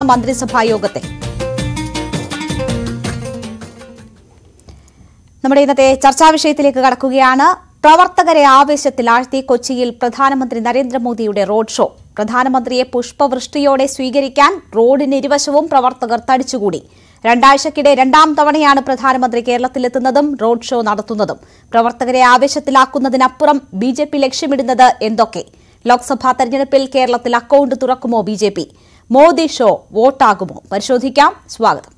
മന്ത്രിസഭാ യോഗത്തെ. നമ്മുടെ ഇന്നത്തെ ചർച്ചാ വിഷയത്തിലേക്ക് കടക്കുകയാണ്. പ്രവർത്തകരെ ആവേശത്തിലാഴ്ത്തി കൊച്ചിയിൽ പ്രധാനമന്ത്രി നരേന്ദ്രമോദിയുടെ റോഡ് ഷോ. പ്രധാനമന്ത്രിയെ പുഷ്പവൃഷ്ടിയോടെ സ്വീകരിക്കാൻ റോഡിനിരുവശവും പ്രവർത്തകർ തടിച്ചുകൂടി. രണ്ടാഴ്ചക്കിടെ രണ്ടാം തവണയാണ് പ്രധാനമന്ത്രി കേരളത്തിലെത്തുന്നതും റോഡ് ഷോ നടത്തുന്നതും. പ്രവർത്തകരെ ആവേശത്തിലാക്കുന്നതിനപ്പുറം ബിജെപി ലക്ഷ്യമിടുന്നത് എന്തൊക്കെ? ലോക്സഭാ തെരഞ്ഞെടുപ്പിൽ കേരളത്തിൽ അക്കൌണ്ട് തുറക്കുമോ ബിജെപി? മോദി ഷോ വോട്ടാകുമോ? പരിശോധിക്കാം. സ്വാഗതം.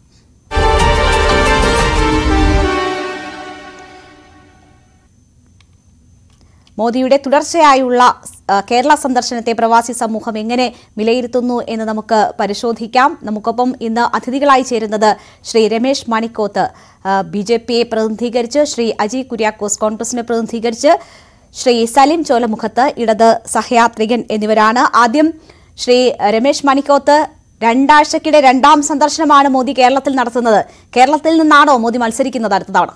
മോദിയുടെ തുടർച്ചയായുള്ള കേരള സന്ദർശനത്തെ പ്രവാസി സമൂഹം എങ്ങനെ വിലയിരുത്തുന്നു എന്ന് നമുക്ക് പരിശോധിക്കാം. നമുക്കൊപ്പം ഇന്ന് അതിഥികളായി ചേരുന്നത് ശ്രീ രമേശ് മണിക്കോത്ത്, ബിജെപിയെ പ്രതിനിധീകരിച്ച്, ശ്രീ അജി കുര്യാക്കോസ്, കോൺഗ്രസിനെ പ്രതിനിധീകരിച്ച്, ശ്രീ സലിം ചോലമുഖത്ത്, ഇടത് സഹയാത്രികൻ എന്നിവരാണ്. ആദ്യം ശ്രീ രമേശ് മണിക്കോത്ത്, രണ്ടാഴ്ചക്കിടെ രണ്ടാം സന്ദർശനമാണ് മോദി കേരളത്തിൽ നടത്തുന്നത്. കേരളത്തിൽ നിന്നാണോ മോദി മത്സരിക്കുന്നത് അടുത്ത തവണ?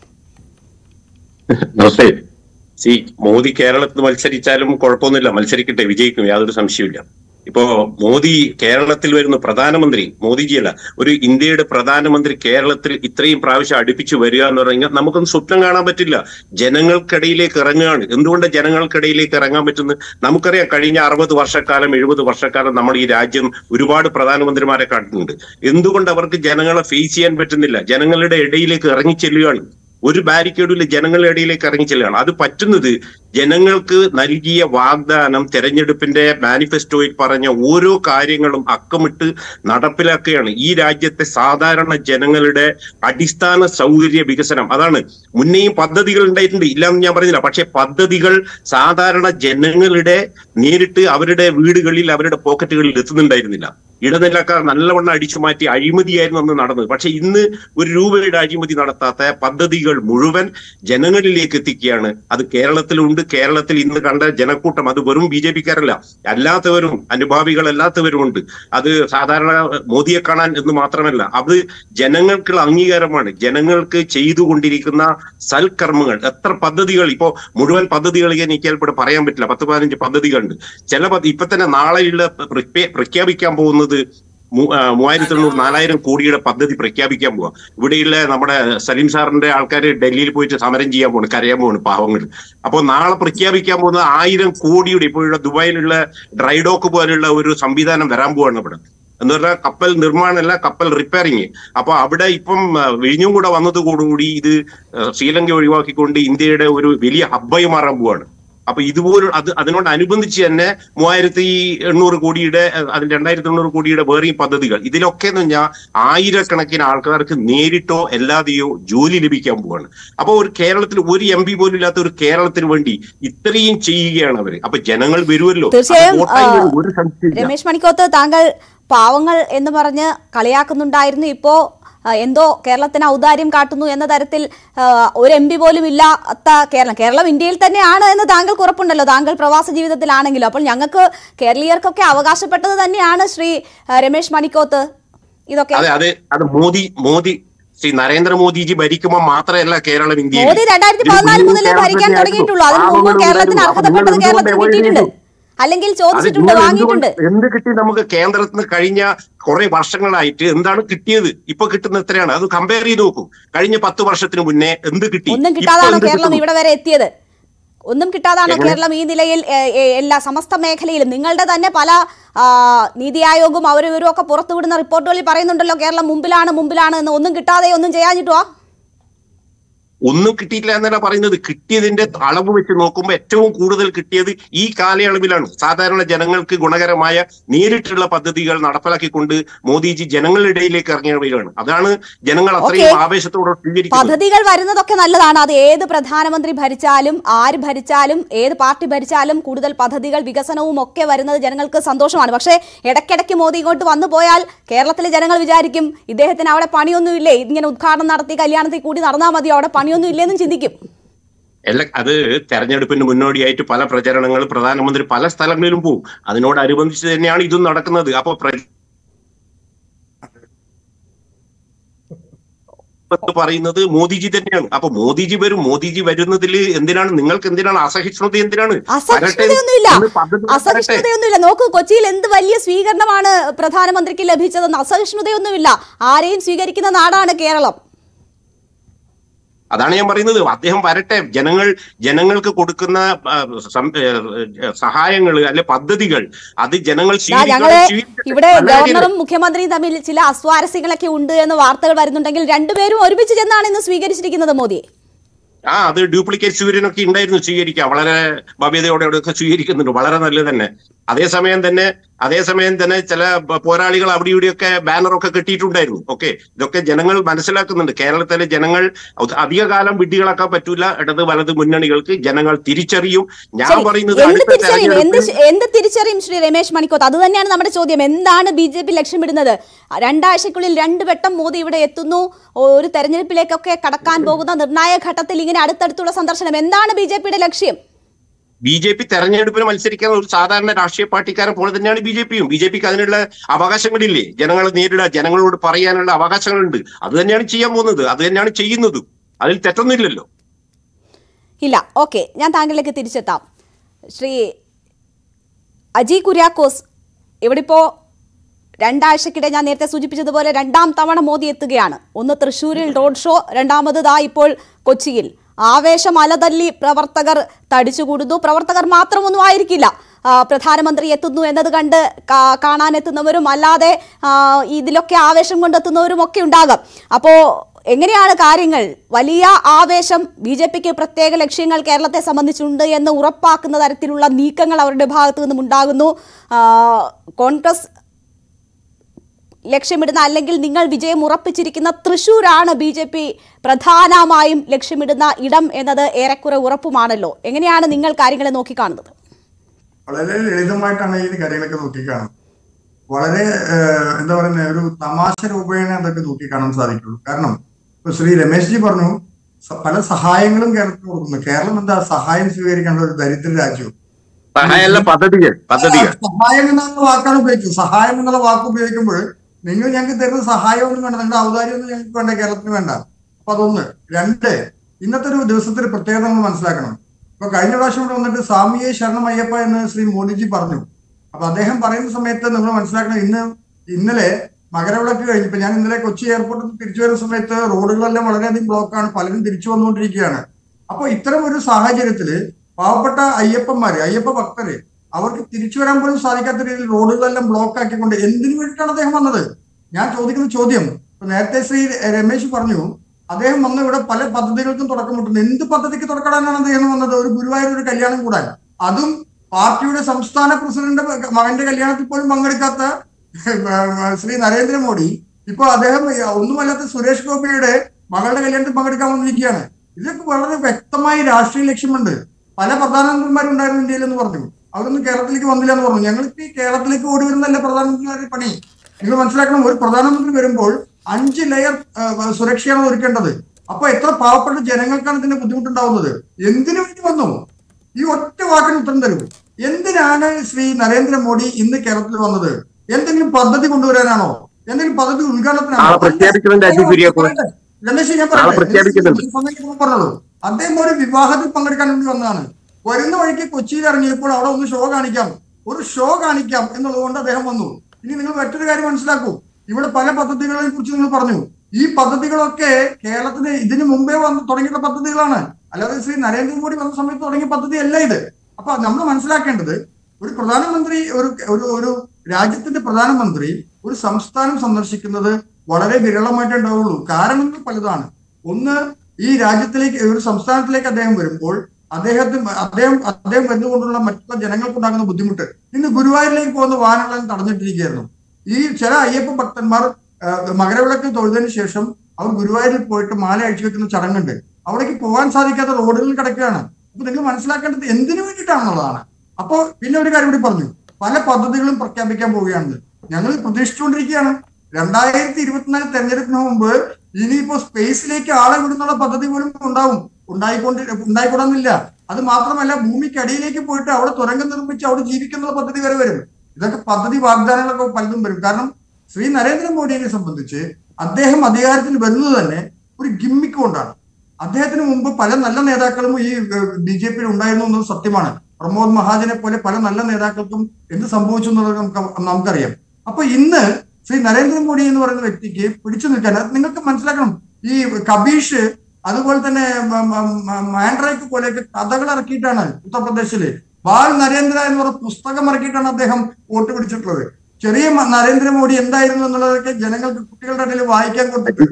മോദി കേരളത്തിൽ മത്സരിച്ചാലും കുഴപ്പമൊന്നുമില്ല, മത്സരിക്കട്ടെ, വിജയിക്കും, യാതൊരു സംശയമില്ല. ഇപ്പോ മോദി കേരളത്തിൽ വരുന്ന പ്രധാനമന്ത്രി, മോദിജിയല്ല, ഒരു ഇന്ത്യയുടെ പ്രധാനമന്ത്രി കേരളത്തിൽ ഇത്രയും പ്രാവശ്യം അടുപ്പിച്ച് വരിക എന്ന് പറഞ്ഞാൽ നമുക്കൊന്നും സ്വപ്നം കാണാൻ പറ്റില്ല. ജനങ്ങൾക്കിടയിലേക്ക് ഇറങ്ങുകയാണ്. എന്തുകൊണ്ട് ജനങ്ങൾക്കിടയിലേക്ക് ഇറങ്ങാൻ പറ്റുന്നത്? നമുക്കറിയാം, കഴിഞ്ഞ 60 വർഷക്കാലം 70 വർഷക്കാലം നമ്മൾ ഈ രാജ്യം ഒരുപാട് പ്രധാനമന്ത്രിമാരെ കണ്ടിട്ടുണ്ട്. എന്തുകൊണ്ട് അവർക്ക് ജനങ്ങളെ ഫേസ് ചെയ്യാൻ പറ്റുന്നില്ല? ജനങ്ങളുടെ ഇടയിലേക്ക് ഇറങ്ങിച്ചെല്ലുകയാണ്. ഒരു ബാരിക്കേഡിൽ ജനങ്ങളുടെ ഇടയിലേക്ക് ഇറങ്ങിച്ചെല്ലുകയാണ്. അത് പറ്റുന്നത് ജനങ്ങൾക്ക് നൽകിയ വാഗ്ദാനം, തെരഞ്ഞെടുപ്പിന്റെ മാനിഫെസ്റ്റോയിൽ പറഞ്ഞ ഓരോ കാര്യങ്ങളും അക്കമിട്ട് നടപ്പിലാക്കുകയാണ്. ഈ രാജ്യത്തെ സാധാരണ ജനങ്ങളുടെ അടിസ്ഥാന സൗകര്യ വികസനം, അതാണ്. മുന്നേയും പദ്ധതികൾ ഉണ്ടായിട്ടുണ്ട്, ഇല്ലാന്ന് ഞാൻ പറഞ്ഞില്ല. പക്ഷെ പദ്ധതികൾ സാധാരണ ജനങ്ങളുടെ നേരിട്ട് അവരുടെ വീടുകളിൽ, അവരുടെ പോക്കറ്റുകളിൽ എത്തുന്നുണ്ടായിരുന്നില്ല. ഇടനിലക്കാർ നല്ലവണ്ണം അടിച്ചു മാറ്റി അഴിമതിയായിരുന്നു അന്ന് നടന്നത്. പക്ഷെ ഇന്ന് ഒരു രൂപയുടെ അഴിമതി നടത്താത്ത പദ്ധതികൾ മുഴുവൻ ജനങ്ങളിലേക്ക് എത്തിക്കുകയാണ്. അത് കേരളത്തിലുണ്ട്. കേരളത്തിൽ ഇന്ന് കണ്ട ജനക്കൂട്ടം അത് വെറും BJP-ക്കാരല്ല, അല്ലാത്തവരും അനുഭാവികളല്ലാത്തവരും ഉണ്ട്. അത് സാധാരണ മോദിയെ കാണാൻ എന്ന് മാത്രമല്ല, അത് ജനങ്ങൾക്കുള്ള അംഗീകാരമാണ്. ജനങ്ങൾക്ക് ചെയ്തുകൊണ്ടിരിക്കുന്ന സൽക്കർമ്മങ്ങൾ, എത്ര പദ്ധതികൾ, ഇപ്പോ മുഴുവൻ പദ്ധതികൾ എനിക്ക് ചിലപ്പോൾ പറയാൻ പറ്റില്ല, 10-15 പദ്ധതികളുണ്ട്. ഇപ്പൊ തന്നെ നാളെയുള്ള പ്രഖ്യാപിക്കാൻ പോകുന്നത് 3800-4000 കോടിയുടെ പദ്ധതി പ്രഖ്യാപിക്കാൻ പോവാ. ഇവിടെയുള്ള നമ്മുടെ സലീം സാറിന്റെ ആൾക്കാർ ഡൽഹിയിൽ പോയിട്ട് സമരം ചെയ്യാൻ പോണ്, കരയാൻ പോണ് പാവങ്ങൾ. അപ്പോൾ നാളെ പ്രഖ്യാപിക്കാൻ പോകുന്നത് 1000 കോടിയുടെ, ഇപ്പോഴുള്ള ദുബായിലുള്ള ഡ്രൈഡോക്ക് പോലുള്ള ഒരു സംവിധാനം വരാൻ പോവാണ് ഇവിടെ. എന്ന് പറഞ്ഞാൽ കപ്പൽ നിർമ്മാണമല്ല, കപ്പൽ റിപ്പയറിങ്. അപ്പൊ അവിടെ ഇപ്പം വിഴിഞ്ഞും കൂടെ വന്നതോടുകൂടി ഇത് ശ്രീലങ്ക ഒഴിവാക്കിക്കൊണ്ട് ഇന്ത്യയുടെ ഒരു വലിയ ഹബ്ബായി മാറാൻ പോവാണ്. അപ്പൊ ഇതുപോലെ അതിനോടനുബന്ധിച്ച് തന്നെ 3800 കോടിയുടെ, അതിൽ 2800 കോടിയുടെ വേറെയും പദ്ധതികൾ. ഇതിലൊക്കെ എന്ന് പറഞ്ഞാൽ ആയിരക്കണക്കിന് ആൾക്കാർക്ക് നേരിട്ടോ അല്ലാതെയോ ജോലി ലഭിക്കാൻ പോവാണ്. അപ്പൊ ഒരു കേരളത്തിൽ ഒരു MP പോലും ഇല്ലാത്ത ഒരു കേരളത്തിന് വേണ്ടി ഇത്രയും ചെയ്യുകയാണ് അവര്. അപ്പൊ ജനങ്ങൾ വരുമല്ലോ. രമേശ് മണിക്കോത്ത്, താങ്കൾ പാവങ്ങൾ എന്ന് പറഞ്ഞ് കളിയാക്കുന്നുണ്ടായിരുന്നു. ഇപ്പോ എന്തോ കേരളത്തിന് ഔദാര്യം കാട്ടുന്നു എന്ന തരത്തിൽ ഒരു MP പോലും ഇല്ലാത്ത കേരളം ഇന്ത്യയിൽ തന്നെയാണ് എന്ന് താങ്കൾക്ക് ഉറപ്പുണ്ടല്ലോ, താങ്കൾ പ്രവാസ ജീവിതത്തിലാണെങ്കിലും. അപ്പോൾ ഞങ്ങൾക്ക് കേരളീയർക്കൊക്കെ അവകാശപ്പെട്ടത് തന്നെയാണ് ശ്രീ രമേശ് മണിക്കോത്ത് ഇതൊക്കെ. അത് മോദി ശ്രീ നരേന്ദ്രമോദിജി ഭരിക്കുമ്പോൾ മാത്രമല്ല കേരളം ഇന്ത്യ. മോദി 2014 മുതലേ ഭരിക്കാൻ തുടങ്ങിയിട്ടുള്ളൂ. അതിന് മുമ്പ് കേരളത്തിന് അർഹതപ്പെട്ടത് കേരളത്തിന് കിട്ടിയിട്ടുണ്ട്, അല്ലെങ്കിൽ ചോദിച്ചിട്ടുണ്ട്, വാങ്ങിയിട്ടുണ്ട്. എന്ത് കിട്ടി നമുക്ക് കേന്ദ്രത്തിന്? കഴിഞ്ഞ കുറെ വർഷങ്ങളായിട്ട് എന്താണ് കിട്ടിയത്? ഇപ്പൊ കിട്ടുന്ന എത്രയാണ്? അത് കമ്പയർ ചെയ്ത് നോക്കൂ. കഴിഞ്ഞ 10 വർഷത്തിന് മുന്നേ എന്ത് കിട്ടി? ഒന്നും കിട്ടാതാണോ കേരളം ഇവിടെ വരെ എത്തിയത്? ഒന്നും കിട്ടാതാണോ കേരളം ഈ നിലയിൽ എല്ലാ സമസ്ത മേഖലയിലും? നിങ്ങളുടെ തന്നെ പല നീതി ആയോഗും അവരും ഒക്കെ പുറത്തുവിടുന്ന റിപ്പോർട്ടുകളിൽ പറയുന്നുണ്ടല്ലോ കേരളം മുമ്പിലാണ് എന്ന്. ഒന്നും കിട്ടാതെ ഒന്നും ചെയ്യാഞ്ഞിട്ടുവാ? ഒന്നും കിട്ടിയിട്ടില്ല എന്നല്ല പറയുന്നത്. കിട്ടിയതിന്റെ അളവ് വെച്ച് നോക്കുമ്പോൾ ഏറ്റവും കൂടുതൽ കിട്ടിയത് ഈ കാലയളവിലാണ്. സാധാരണ ജനങ്ങൾക്ക് ഗുണകരമായ നേരിട്ടുള്ള പദ്ധതികൾ നടപ്പിലാക്കിക്കൊണ്ട് മോദിജി ജനങ്ങളുടെ ഇടയിലേക്ക് ഇറങ്ങിയവരാണ്. അതാണ് ജനങ്ങൾ അത്രയും ആവേശത്തോടെ സ്വീകരിക്കുന്നത്. പദ്ധതികൾ വരുന്നതൊക്കെ നല്ലതാണ്. അത് ഏത് പ്രധാനമന്ത്രി ഭരിച്ചാലും, ആര് ഭരിച്ചാലും, ഏത് പാർട്ടി ഭരിച്ചാലും കൂടുതൽ പദ്ധതികൾ, വികസനവും ഒക്കെ വരുന്നത് ജനങ്ങൾക്ക് സന്തോഷമാണ്. പക്ഷേ ഇടയ്ക്കിടയ്ക്ക് മോദി ഇങ്ങോട്ട് വന്നു പോയാൽ കേരളത്തിലെ ജനങ്ങൾ വിചാരിക്കും ഇദ്ദേഹത്തിന് അവിടെ പണിയൊന്നുമില്ലേ, ഇങ്ങനെ ഉദ്ഘാടനം നടത്തി കല്യാണത്തിൽ കൂടി നടന്നാൽ മതി, അവിടെ പണിയൊന്നും ഇല്ലെന്നും ചിന്തിക്കും. അത് തെരഞ്ഞെടുപ്പിന് മുന്നോടിയായിട്ട് പല പ്രചരണങ്ങളും പ്രധാനമന്ത്രി പല സ്ഥലങ്ങളിലും പോകും. അതിനോടനുബന്ധിച്ച് തന്നെയാണ് ഇതും നടക്കുന്നത്. അപ്പൊ എന്ന് പറയുന്നത് മോദിജി തന്നെയാണ്. അപ്പൊ മോദിജി വരും, മോദിജി വരുന്നതിൽ നിങ്ങൾക്ക് എന്തിനാണ് അസഹിഷ്ണുത? എന്തിനാണ്? അസഹിഷ്ണുതയൊന്നുമില്ല. നോക്കൂ, കൊച്ചിയിൽ എന്ത് വലിയ സ്വീകരണമാണ് പ്രധാനമന്ത്രിക്ക് ലഭിച്ചതെന്ന്. അസഹിഷ്ണുതയൊന്നുമില്ല. ആരെയും സ്വീകരിക്കുന്ന നാടാണ് കേരളം. അതാണ് ഞാൻ പറയുന്നത്. അദ്ദേഹം വരട്ടെ. ജനങ്ങൾക്ക് കൊടുക്കുന്ന സഹായങ്ങൾ അല്ലെ പദ്ധതികൾ അത് ജനങ്ങൾ ഇവിടെ ഗവർണറും മുഖ്യമന്ത്രിയും തമ്മിൽ ചില അസ്വാരസ്യങ്ങളൊക്കെ ഉണ്ട് എന്ന് വാർത്തകൾ വരുന്നുണ്ടെങ്കിൽ രണ്ടുപേരും ഒരുമിച്ച് ചെന്നാണ് ഇന്ന് സ്വീകരിച്ചിരിക്കുന്നത് മോദിയെ. അത് ഡ്യൂപ്ലിക്കേറ്റ് സൂര്യനൊക്കെ ഉണ്ടായിരുന്നു സ്വീകരിക്കാം. വളരെ ഭവ്യതയോടെയൊക്കെ സ്വീകരിക്കുന്നുണ്ട്. വളരെ നല്ലത് തന്നെ. അതേസമയം തന്നെ ചില പോരാളികൾ അവിടെ ഇവിടെയൊക്കെ ബാനറൊക്കെ കെട്ടിയിട്ടുണ്ടായിരുന്നു. ഓക്കെ, ഇതൊക്കെ ജനങ്ങൾ മനസ്സിലാക്കുന്നുണ്ട്. കേരളത്തിലെ ജനങ്ങൾ അധികകാലം വിഡ്ഢികളാക്കാൻ പറ്റൂല. ഇടത് വലത് മുന്നണികൾക്ക് ജനങ്ങൾ തിരിച്ചറിയും. ഞാൻ പറയുന്നത് എന്ത് തിരിച്ചറിയും ശ്രീ രമേശ് മണിക്കോത്ത്? അത് തന്നെയാണ് നമ്മുടെ ചോദ്യം. എന്താണ് BJP ലക്ഷ്യമിടുന്നത്? 2 ആഴ്ചക്കുള്ളിൽ 2 വട്ടം മോദി ഇവിടെ എത്തുന്നു. ഒരു തെരഞ്ഞെടുപ്പിലേക്കൊക്കെ കടക്കാൻ പോകുന്ന നിർണായക ഘട്ടത്തിൽ ഇങ്ങനെ അടുത്തടുത്തുള്ള സന്ദർശനം. എന്താണ് BJPയുടെ ലക്ഷ്യം? BJP തെരഞ്ഞെടുപ്പിന് മത്സരിക്കാൻ ഒരു സാധാരണ രാഷ്ട്രീയ പാർട്ടിക്കാരെ പോലെ തന്നെയാണ് BJPയും. BJPക്ക് അതിനുള്ള അവകാശങ്ങളില്ലേ? ജനങ്ങളെ നേരിടുക, ജനങ്ങളോട് പറയാനുള്ള അവകാശങ്ങളുണ്ട്. അത് തന്നെയാണ് ചെയ്യാൻ പോകുന്നത്. അത് തന്നെയാണ് ചെയ്യുന്നത്. അതിൽ തെറ്റൊന്നുമില്ലല്ലോ. ഇല്ല. ഓക്കെ, ഞാൻ താങ്കളിലേക്ക് തിരിച്ചെത്താം. ശ്രീ അജി കുര്യാക്കോസ്, ഇവിടെ ഇപ്പോ 2 ആഴ്ചക്കിടെ ഞാൻ നേരത്തെ സൂചിപ്പിച്ചതുപോലെ 2ാം തവണ മോദി എത്തുകയാണ്. ഒന്ന് തൃശ്ശൂരിൽ റോഡ് ഷോ, രണ്ടാമത് ഇപ്പോൾ കൊച്ചിയിൽ. ആവേശം അലതല്ലി പ്രവർത്തകർ തടിച്ചുകൂടുന്നു. പ്രവർത്തകർ മാത്രമൊന്നും ആയിരിക്കില്ല. പ്രധാനമന്ത്രി എത്തുന്നു എന്നത് കണ്ട് കാണാനെത്തുന്നവരും അല്ലാതെ ഇതിലൊക്കെ ആവേശം കൊണ്ടെത്തുന്നവരും ഒക്കെ ഉണ്ടാകാം. അപ്പോൾ എങ്ങനെയാണ് കാര്യങ്ങൾ? വലിയ ആവേശം, BJPക്ക് പ്രത്യേക ലക്ഷ്യങ്ങൾ കേരളത്തെ സംബന്ധിച്ചുണ്ട് എന്ന് ഉറപ്പാക്കുന്ന തരത്തിലുള്ള നീക്കങ്ങൾ അവരുടെ ഭാഗത്തു നിന്നും ഉണ്ടാകുന്നു. കോൺഗ്രസ് ലക്ഷ്യമിടുന്ന, അല്ലെങ്കിൽ നിങ്ങൾ വിജയം ഉറപ്പിച്ചിരിക്കുന്ന തൃശ്ശൂരാണ് BJP പ്രധാനമായും ലക്ഷ്യമിടുന്ന ഇടം എന്നത് ഏറെക്കുറെ ഉറപ്പുമാണല്ലോ. എങ്ങനെയാണ് നിങ്ങൾ കാര്യങ്ങളെ നോക്കിക്കാണുന്നത്? വളരെ ലളിതമായിട്ടാണ് ഈ കാര്യങ്ങളൊക്കെ നോക്കിക്കാണുന്നത്. വളരെ എന്താ പറയുന്ന ഒരു തമാശ രൂപേണ അതൊക്കെ നോക്കിക്കാണാൻ സാധിക്കുള്ളൂ. കാരണം ഇപ്പൊ ശ്രീ രമേശ് ജി പറഞ്ഞു പല സഹായങ്ങളും കേരളത്തിൽ കൊടുക്കുന്നു. കേരളം എന്താ സഹായം സ്വീകരിക്കേണ്ട ഒരു ദരിദ്ര രാജ്യവും. സഹായം എന്നുള്ള വാക്കാണ് ഉപയോഗിച്ചത്. സഹായം എന്നുള്ള വാക്ക് ഉപയോഗിക്കുമ്പോൾ നിങ്ങൾ ഞങ്ങൾക്ക് തരുന്ന സഹായമൊന്നും വേണ്ട, നിങ്ങളുടെ ഔദാര്യമൊന്നും ഞങ്ങൾക്ക് വേണ്ട, കേരളത്തിന് വേണ്ട. അപ്പൊ അതൊന്ന്. 2, ഇന്നത്തെ ഒരു ദിവസത്തിൽ പ്രത്യേകത നമ്മൾ മനസ്സിലാക്കണം. ഇപ്പൊ കഴിഞ്ഞ പ്രാവശ്യം ഇവിടെ വന്നിട്ട് സ്വാമിയെ ശരണം അയ്യപ്പ എന്ന് ശ്രീ മോദിജി പറഞ്ഞു. അപ്പൊ അദ്ദേഹം പറയുന്ന സമയത്ത് നമ്മൾ മനസ്സിലാക്കണം, ഇന്നലെ മകരവിളക്ക് കഴിഞ്ഞു. ഇപ്പൊ ഞാൻ ഇന്നലെ കൊച്ചി എയർപോർട്ടിൽ നിന്ന് തിരിച്ചു വരുന്ന സമയത്ത് റോഡുകളെല്ലാം വളരെയധികം ബ്ലോക്കാണ്. പലരും തിരിച്ചു വന്നുകൊണ്ടിരിക്കുകയാണ്. അപ്പൊ ഇത്തരം ഒരു സാഹചര്യത്തില് പാവപ്പെട്ട അയ്യപ്പ ഭക്തര് അവർക്ക് തിരിച്ചു വരാൻ പോലും സാധിക്കാത്ത രീതിയിൽ റോഡുകളെല്ലാം ബ്ലോക്ക് ആക്കിക്കൊണ്ട് എന്തിനു വേണ്ടിയിട്ടാണ് അദ്ദേഹം വന്നത്? ഞാൻ ചോദിക്കുന്ന ചോദ്യം, നേരത്തെ ശ്രീ രമേശ് പറഞ്ഞു അദ്ദേഹം വന്ന് ഇവിടെ പല പദ്ധതികൾക്കും തുടക്കമിട്ടുന്നു. എന്ത് പദ്ധതിക്ക് തുടക്കമിടാനാണ് അദ്ദേഹം വന്നത്? ഒരു ഗുരുവായൂർ ഒരു കല്യാണം കൂടാൻ, അതും പാർട്ടിയുടെ സംസ്ഥാന പ്രസിഡന്റ് മകന്റെ കല്യാണത്തിൽ പോലും പങ്കെടുക്കാത്ത ശ്രീ നരേന്ദ്രമോദി ഇപ്പൊ അദ്ദേഹം ഒന്നുമല്ലാത്ത സുരേഷ് ഗോപിയുടെ മകളുടെ കല്യാണത്തിൽ പങ്കെടുക്കാൻ വന്നിരിക്കുകയാണ്. ഇതൊക്കെ വളരെ വ്യക്തമായി രാഷ്ട്രീയ ലക്ഷ്യമുണ്ട്. പല പ്രധാനമന്ത്രിമാരുണ്ടായിരുന്നു ഇന്ത്യയിൽ എന്ന് പറഞ്ഞു, അവരൊന്നും കേരളത്തിലേക്ക് വന്നില്ല എന്ന് പറഞ്ഞു. ഞങ്ങൾക്ക് ഈ കേരളത്തിലേക്ക് ഓടി വരുന്നതല്ല പ്രധാനമന്ത്രിമാരുടെ പണി. നിങ്ങൾ മനസ്സിലാക്കണം, ഒരു പ്രധാനമന്ത്രി വരുമ്പോൾ 5 ലെയർ സുരക്ഷയാണ് ഒരുക്കേണ്ടത്. അപ്പൊ എത്ര പാവപ്പെട്ട ജനങ്ങൾക്കാണ് ഇതിന്റെ ബുദ്ധിമുട്ടുണ്ടാവുന്നത്? എന്തിനു വേണ്ടി വന്നു? ഈ ഒറ്റ വാക്കിന് ഉത്തരം തരൂ. എന്തിനാണ് ശ്രീ നരേന്ദ്രമോദി ഇന്ന് കേരളത്തിൽ വന്നത്? എന്തെങ്കിലും പദ്ധതി കൊണ്ടുവരാനാണോ? എന്തെങ്കിലും പദ്ധതി ഉദ്ഘാടനത്തിനാണോ? രമേശ്, ഞാൻ പറഞ്ഞോളൂ. അദ്ദേഹം ഒരു വിവാഹത്തിൽ പങ്കെടുക്കാൻ വേണ്ടി വന്നതാണ്. വരുന്ന വഴിക്ക് കൊച്ചിയിൽ ഇറങ്ങിയപ്പോൾ അവിടെ ഒന്ന് ഷോ കാണിക്കാം എന്നുള്ളതുകൊണ്ട് അദ്ദേഹം വന്നു. ഇനി നിങ്ങൾ മറ്റൊരു കാര്യം മനസ്സിലാക്കൂ, ഇവിടെ പല പദ്ധതികളെ കുറിച്ച് നിങ്ങൾ പറഞ്ഞു. ഈ പദ്ധതികളൊക്കെ കേരളത്തിന് ഇതിനു മുമ്പേ തുടങ്ങിയ പദ്ധതികളാണ്, അല്ലാതെ ശ്രീ നരേന്ദ്രമോദി വന്ന സമയത്ത് തുടങ്ങിയ പദ്ധതിയല്ല ഇത്. അപ്പൊ നമ്മൾ മനസ്സിലാക്കേണ്ടത്, ഒരു പ്രധാനമന്ത്രി ഒരു രാജ്യത്തിന്റെ പ്രധാനമന്ത്രി ഒരു സംസ്ഥാനം സന്ദർശിക്കുന്നത് വളരെ വിരളമായിട്ടേ ഉണ്ടാവുള്ളൂ. കാരണങ്ങൾ പലതാണ്. ഒന്ന്, ഈ രാജ്യത്തിലേക്ക് ഒരു സംസ്ഥാനത്തിലേക്ക് അദ്ദേഹം വരുമ്പോൾ അദ്ദേഹം വരുന്നുകൊണ്ടുള്ള മറ്റുള്ള ജനങ്ങൾക്കുണ്ടാകുന്ന ബുദ്ധിമുട്ട്. ഇന്ന് ഗുരുവായൂരിലേക്ക് പോകുന്ന വാഹനങ്ങളെല്ലാം തടഞ്ഞിട്ടിരിക്കുകയായിരുന്നു. ഈ ചില അയ്യപ്പ ഭക്തന്മാർ മകരവിളക്ക് തൊഴുതിന് ശേഷം അവർ ഗുരുവായൂരിൽ പോയിട്ട് മാല അഴിച്ചു വെക്കുന്ന ചടങ്ങുണ്ട്. അവിടേക്ക് പോകാൻ സാധിക്കാത്ത റോഡുകളിൽ കിടക്കുകയാണ്. അപ്പൊ നിങ്ങൾ മനസ്സിലാക്കേണ്ടത് എന്തിനു വേണ്ടിയിട്ടാണെന്നുള്ളതാണ്. അപ്പോൾ പിന്നെ ഒരു കാര്യം കൂടി പറഞ്ഞു, പല പദ്ധതികളും പ്രഖ്യാപിക്കാൻ പോവുകയാണ്. ഞങ്ങൾ പ്രതീക്ഷിച്ചുകൊണ്ടിരിക്കുകയാണ് 2024 തെരഞ്ഞെടുപ്പിന് മുമ്പ് ഇനിയിപ്പോ സ്പേസിലേക്ക് ആളെ വിടുന്നുള്ള പദ്ധതി പോലും ഉണ്ടായിക്കൊള്ളുന്നില്ല. അത് മാത്രമല്ല, ഭൂമിക്കടിയിലേക്ക് പോയിട്ട് അവിടെ തുരങ്കം നിർമ്മിച്ച് അവിടെ ജീവിക്കുന്ന പദ്ധതി വരെ വരും. ഇതൊക്കെ പദ്ധതി വാഗ്ദാനങ്ങളൊക്കെ പലതും വരും. കാരണം ശ്രീ നരേന്ദ്രമോദിയെ സംബന്ധിച്ച് അദ്ദേഹം അധികാരത്തിൽ വരുന്നത് തന്നെ ഒരു ഗിമ്മിക്ക് കൊണ്ടാണ്. അദ്ദേഹത്തിന് മുമ്പ് പല നല്ല നേതാക്കളും ഈ BJP ഉണ്ടായിരുന്നു എന്നത് സത്യമാണ്. പ്രമോദ് മഹാജനെ പോലെ പല നല്ല നേതാക്കൾക്കും എന്ത് സംഭവിച്ചു എന്നുള്ളത് നമുക്കറിയാം. അപ്പൊ ഇന്ന് ശ്രീ നരേന്ദ്രമോദി എന്ന് പറയുന്ന വ്യക്തിക്ക് പിടിച്ചു നിൽക്കാൻ നിങ്ങൾക്ക് മനസ്സിലാക്കണം. ഈ കബീഷ് അതുപോലെ തന്നെ മാൻഡ്രേക്ക് പോലെയൊക്കെ കഥകൾ ഇറക്കിയിട്ടാണ് ഉത്തർപ്രദേശില്. ബാൽ നരേന്ദ്ര എന്ന് പറഞ്ഞ പുസ്തകം ഇറക്കിയിട്ടാണ് അദ്ദേഹം വോട്ട് പിടിച്ചിട്ടുള്ളത്. ചെറിയ നരേന്ദ്രമോദി എന്തായിരുന്നു എന്നുള്ളതൊക്കെ ജനങ്ങൾക്ക് കുട്ടികളുടെ ഇടയിൽ വായിക്കാൻ കൊടുത്തിട്ട്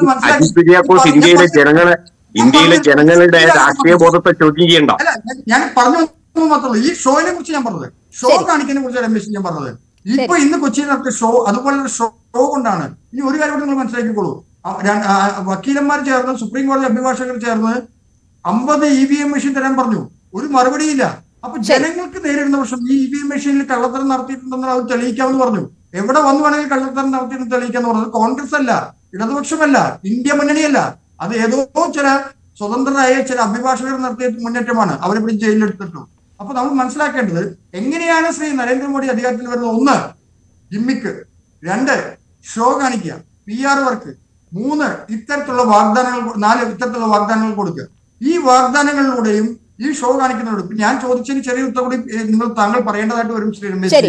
ഇന്ത്യയിലെ ജനങ്ങളുടെ രാഷ്ട്രീയ ബോധത്തെ ചോദ്യം ചെയ്യണ്ട. അല്ല, ഞാൻ പറഞ്ഞു മാത്രമല്ല, ഈ ഷോയിനെ കുറിച്ച് ഞാൻ പറഞ്ഞത്, ഷോ കാണിക്കുന്നതിനെ കുറിച്ച് രമേശ് ഞാൻ പറഞ്ഞത്. ഇപ്പൊ ഇന്ന് കൊച്ചിയിൽ നടത്തിയ ഷോ, അതുപോലെ ഷോ കൊണ്ടാണ്. ഇനി ഒരു കാര്യം കൂടി നിങ്ങൾ മനസ്സിലാക്കിക്കോളൂ. വക്കീലന്മാർ ചേർന്ന്, സുപ്രീം കോടതി അഭിഭാഷകർ ചേർന്ന് 50 EVM മെഷീൻ തരാൻ പറഞ്ഞു. ഒരു മറുപടിയില്ല. അപ്പൊ ജനങ്ങൾക്ക് നേരിടുന്ന പ്രശ്നം ഈ EVM മെഷീനിൽ കള്ളത്തരം നടത്തിയിട്ടുണ്ടെന്ന് അവർ തെളിയിക്കാമെന്ന് പറഞ്ഞു. എവിടെ വന്നു വേണമെങ്കിൽ കള്ളത്തരം നടത്തിയിട്ടുണ്ടെന്ന് തെളിയിക്കാന്ന് പറഞ്ഞത് കോൺഗ്രസ് അല്ല, ഇടതുപക്ഷമല്ല, ഇന്ത്യ മുന്നണിയല്ല. അത് ഏതോ ചില സ്വതന്ത്രരായ ചില അഭിഭാഷകർ നടത്തിയ മുന്നേറ്റമാണ്. അവരിവിടെ ജയിലിലെടുത്തിട്ടു. അപ്പൊ നമ്മൾ മനസ്സിലാക്കേണ്ടത് എങ്ങനെയാണ് ശ്രീ നരേന്ദ്രമോദി അധികാരത്തിൽ വരുന്നത്. 1 ജിമ്മിക്ക്, 2 ഷോ കാണിക്കുക, PR വർക്ക്, 3 ഇത്തരത്തിലുള്ള വാഗ്ദാനങ്ങൾ, 4 ഇത്തരത്തിലുള്ള വാഗ്ദാനങ്ങൾ കൊടുക്കുക. ഈ വാഗ്ദാനങ്ങളിലൂടെയും ഈ ഷോ കാണിക്കുന്നതോട് ഞാൻ ചോദിച്ചതിന് ചെറിയ ഉത്തരം കൂടി താങ്കൾ പറയേണ്ടതായിട്ട് വരും ശ്രീ രമേശ്.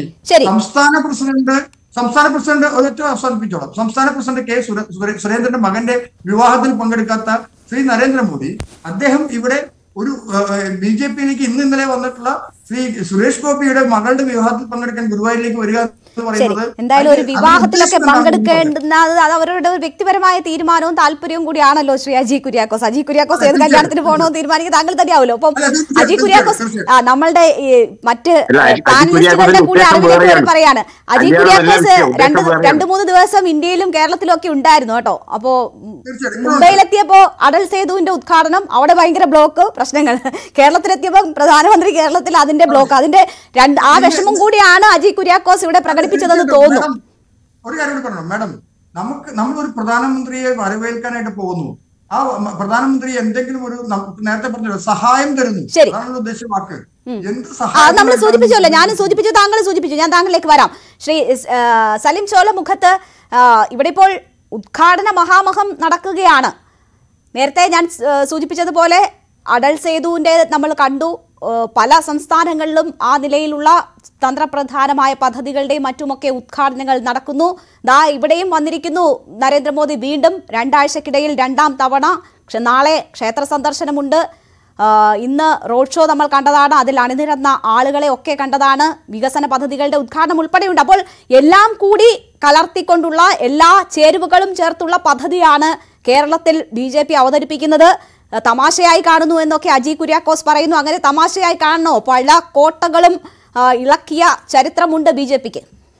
സംസ്ഥാന പ്രസിഡന്റ് ഒരൊറ്റ അവസാനിപ്പിച്ചോളാം. സംസ്ഥാന പ്രസിഡന്റ് K. സുരേന്ദ്രന്റെ മകന്റെ വിവാഹത്തിൽ പങ്കെടുക്കാത്ത ശ്രീ നരേന്ദ്രമോദി, അദ്ദേഹം ഇവിടെ ഒരു BJPയിലേക്ക് ഇന്നലെ വന്നിട്ടുള്ള ശ്രീ സുരേഷ് ഗോപിയുടെ മകളുടെ വിവാഹത്തിൽ പങ്കെടുക്കാൻ ഗുരുവായൂരിലേക്ക് വരിക എന്ന് പറയുന്നത്, എന്തായാലും ഒരു വിവാഹത്തിലൊക്കെ പങ്കെടുക്കേണ്ടുന്നത് അത് അവരുടെ ഒരു വ്യക്തിപരമായ തീരുമാനവും താല്പര്യവും കൂടിയാണല്ലോ ശ്രീ അജി കുര്യാക്കോസ്. അജി കുര്യാക്കോസ് ഏത് കല്യാണത്തിന് പോകണമെന്ന് തീരുമാനിക്കുക താങ്കൾ തന്നെയാവുമല്ലോ. അപ്പം അജി കുര്യാക്കോസ് നമ്മളുടെ മറ്റ് പാനലിസ്റ്റുകളുടെ കൂടി അറിവിലേക്ക് പറയാണ്. അജി കുര്യാക്കോസ് 2-3 ദിവസം ഇന്ത്യയിലും കേരളത്തിലും ഒക്കെ ഉണ്ടായിരുന്നു കേട്ടോ. അപ്പോ മുംബൈയിലെത്തിയപ്പോ അടൽ സേതുവിന്റെ ഉദ്ഘാടനം, അവിടെ ഭയങ്കര ബ്ലോക്ക് പ്രശ്നങ്ങൾ. കേരളത്തിലെത്തിയപ്പോ പ്രധാനമന്ത്രി കേരളത്തിൽ അതിന്റെ ബ്ലോക്ക്, അതിന്റെ ആ വിഷമം കൂടിയാണ് അജി കുര്യാക്കോസ് ഇവിടെ പ്രകടിപ്പിച്ചതെന്ന് തോന്നുന്നു. ഒരു കാര്യം കൂടി പറയണം മാഡം, നമ്മളൊരു പ്രധാനമന്ത്രിയെ വരവേൽക്കാനായിട്ട് പോകുന്നു. ആ പ്രധാനമന്ത്രി എന്തെങ്കിലും ഒരു നേരത്തെ പറഞ്ഞല്ലോ സഹായം തരുന്നു, അതാണ് ഉദ്ദേശിച്ച വാക്ക്. എന്ത് സഹായം നമ്മൾ സൂചിപ്പിച്ചല്ലോ, ഞാനും സൂചിപ്പിച്ചു, താങ്കളും സൂചിപ്പിച്ചു. ഞാൻ താങ്കളിലേക്ക് വരാം. ശ്രീ സലിം ചോലമുഖത്ത്, ഇവിടെ ഇപ്പോൾ ഉദ്ഘാടന മഹാമഹം നടക്കുകയാണ്. നേരത്തെ ഞാൻ സൂചിപ്പിച്ചതുപോലെ അടൽ സേതുവിന്റെ നമ്മൾ കണ്ടു. പല സംസ്ഥാനങ്ങളിലും ആ നിലയിലുള്ള തന്ത്രപ്രധാനമായ പദ്ധതികളുടെയും മറ്റുമൊക്കെ ഉദ്ഘാടനങ്ങൾ നടക്കുന്നു. ദാ ഇവിടെയും വന്നിരിക്കുന്നു നരേന്ദ്രമോദി വീണ്ടും. 2 ആഴ്ചക്കിടയിൽ 2ാം തവണ. നാളെ ക്ഷേത്ര സന്ദർശനമുണ്ട്. ഇന്ന് റോഡ് ഷോ നമ്മൾ കണ്ടതാണ്, അതിൽ അണിനിരന്ന ആളുകളെ ഒക്കെ കണ്ടതാണ്. വികസന പദ്ധതികളുടെ ഉദ്ഘാടനം ഉൾപ്പെടെയുണ്ട്. അപ്പോൾ എല്ലാം കൂടി കലർത്തിക്കൊണ്ടുള്ള എല്ലാ ചേരുവകളും ചേർത്തുള്ള പദ്ധതിയാണ് കേരളത്തിൽ BJP അവതരിപ്പിക്കുന്നത്. തമാശയായി കാണുന്നു എന്നൊക്കെ അജി കുര്യാക്കോസ് പറയുന്നു. അങ്ങനെ തമാശയായി കാണണോ? പല കോട്ടകളും ഇളക്കിയ ചരിത്രമുണ്ട് BJPക്ക്.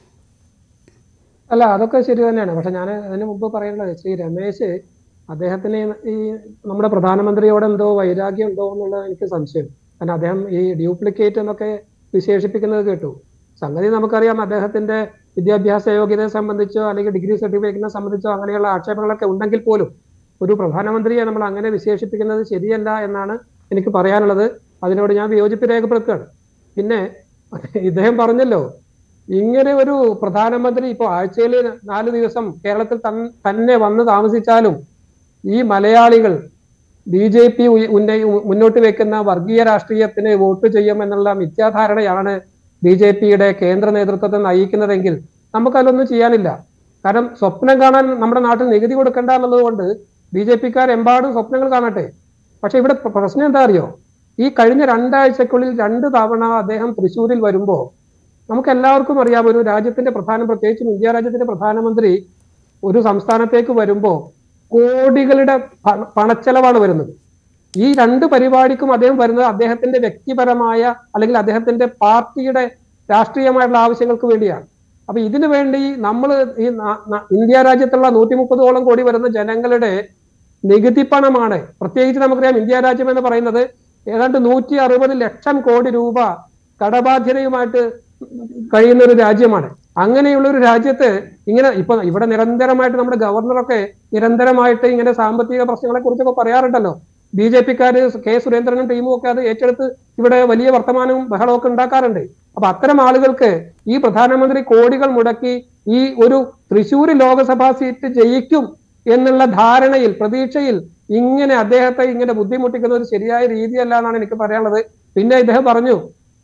അല്ല, അതൊക്കെ ശരി തന്നെയാണ്. പക്ഷെ ഞാൻ അതിന് മുമ്പ് പറയുന്നത്, ശ്രീ രമേശ് അദ്ദേഹത്തിന് ഈ നമ്മുടെ പ്രധാനമന്ത്രിയോട് എന്തോ വൈരാഗ്യം ഉണ്ടോ എന്നുള്ളത് എനിക്ക് സംശയം. കാരണം അദ്ദേഹം ഈ ഡ്യൂപ്ലിക്കേറ്റ് എന്നൊക്കെ വിശേഷിപ്പിക്കുന്നത് കേട്ടു. സംഗതി നമുക്കറിയാം, അദ്ദേഹത്തിന്റെ വിദ്യാഭ്യാസ യോഗ്യതയെ സംബന്ധിച്ചോ അല്ലെങ്കിൽ ഡിഗ്രി സർട്ടിഫിക്കറ്റിനെ സംബന്ധിച്ചോ അങ്ങനെയുള്ള ആക്ഷേപങ്ങളൊക്കെ ഉണ്ടെങ്കിൽ പോലും ഒരു പ്രധാനമന്ത്രിയെ നമ്മൾ അങ്ങനെ വിശേഷിപ്പിക്കുന്നത് ശരിയല്ല എന്നാണ് എനിക്ക് പറയാനുള്ളത്. അതിനോട് ഞാൻ വിയോജിപ്പ് രേഖപ്പെടുത്തുകയാണ്. പിന്നെ ഇദ്ദേഹം പറഞ്ഞല്ലോ, ഇങ്ങനെ ഒരു പ്രധാനമന്ത്രി ഇപ്പോൾ ആഴ്ചയിൽ 4 ദിവസം കേരളത്തിൽ തന്നെ വന്ന് താമസിച്ചാലും ഈ മലയാളികൾ BJP മുന്നോട്ട് വെക്കുന്ന വർഗീയ രാഷ്ട്രീയത്തിന് വോട്ട് ചെയ്യുമെന്നുള്ള മിഥ്യാധാരണയാണ് BJPയുടെ കേന്ദ്ര നേതൃത്വത്തെ നയിക്കുന്നതെങ്കിൽ നമുക്കതിലൊന്നും ചെയ്യാനില്ല. കാരണം സ്വപ്നം കാണാൻ നമ്മുടെ നാട്ടിൽ നികുതി കൊടുക്കണ്ട എന്നുള്ളത് കൊണ്ട് BJPക്കാരെമ്പാടും സ്വപ്നങ്ങൾ കാണട്ടെ. പക്ഷെ ഇവിടെ പ്രശ്നം എന്താ അറിയോ? ഈ കഴിഞ്ഞ 2 ആഴ്ചക്കുള്ളിൽ 2 തവണ അദ്ദേഹം തൃശ്ശൂരിൽ വരുമ്പോൾ നമുക്ക് എല്ലാവർക്കും അറിയാം, ഒരു രാജ്യത്തിന്റെ പ്രത്യേകിച്ചും ഇന്ത്യ രാജ്യത്തിന്റെ പ്രധാനമന്ത്രി ഒരു സംസ്ഥാനത്തേക്ക് വരുമ്പോൾ കോടികളുടെ പണച്ചെലവാണ് വരുന്നത്. ഈ 2 പരിപാടിക്കും അദ്ദേഹം വരുന്നത് അദ്ദേഹത്തിന്റെ വ്യക്തിപരമായ അല്ലെങ്കിൽ അദ്ദേഹത്തിന്റെ പാർട്ടിയുടെ രാഷ്ട്രീയമായിട്ടുള്ള ആവശ്യങ്ങൾക്ക് വേണ്ടിയാണ്. അപ്പൊ ഇതിനു വേണ്ടി നമ്മൾ ഈ ഇന്ത്യ രാജ്യത്തുള്ള 130ഓളം കോടി വരുന്ന ജനങ്ങളുടെ നികുതി പണമാണ്. പ്രത്യേകിച്ച് നമുക്കറിയാം, ഇന്ത്യ രാജ്യം എന്ന് പറയുന്നത് ഏതാണ്ട് 160 ലക്ഷം കോടി രൂപ കടബാധ്യതയുമായിട്ട് കഴിയുന്ന ഒരു രാജ്യമാണ്. അങ്ങനെയുള്ള ഒരു രാജ്യത്ത് ഇങ്ങനെ ഇപ്പൊ ഇവിടെ നിരന്തരമായിട്ട് നമ്മുടെ ഗവർണറൊക്കെ നിരന്തരമായിട്ട് ഇങ്ങനെ സാമ്പത്തിക പ്രശ്നങ്ങളെ കുറിച്ചൊക്കെ പറയാറുണ്ടല്ലോ. BJPക്കാര് K. സുരേന്ദ്രനും ടീമും ഒക്കെ അത് ഏറ്റെടുത്ത് ഇവിടെ വലിയ വർത്തമാനവും ബഹളമൊക്കെ ഉണ്ടാക്കാറുണ്ട്. അപ്പൊ അത്തരം ആളുകൾക്ക് ഈ പ്രധാനമന്ത്രി കോടികൾ മുടക്കി ഈ ഒരു തൃശ്ശൂർ ലോക്സഭാ സീറ്റ് ജയിക്കും എന്നുള്ള ധാരണയിൽ, പ്രതീക്ഷയിൽ ഇങ്ങനെ അദ്ദേഹത്തെ ഇങ്ങനെ ബുദ്ധിമുട്ടിക്കുന്ന ഒരു ശരിയായ രീതിയല്ല എന്നാണ് എനിക്ക് പറയാനുള്ളത്. പിന്നെ ഇദ്ദേഹം പറഞ്ഞു